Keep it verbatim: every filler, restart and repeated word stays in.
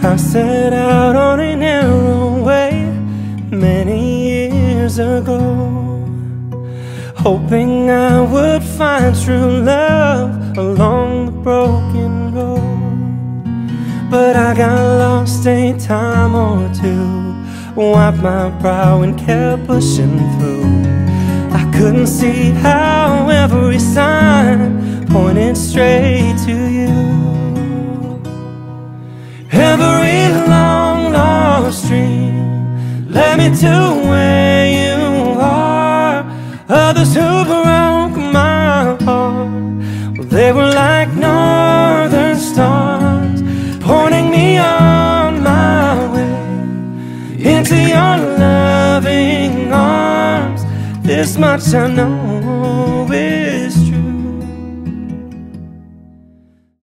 I set out on a narrow way many years ago, hoping I would find true love along the broken road. But I got lost a time or two, wiped my brow and kept pushing through. I couldn't see how every sign pointed straight to you. Every long lost dream led me to where you are. Others who broke my heart, well, they were like northern stars, pointing me on my way into your loving arms. This much I know,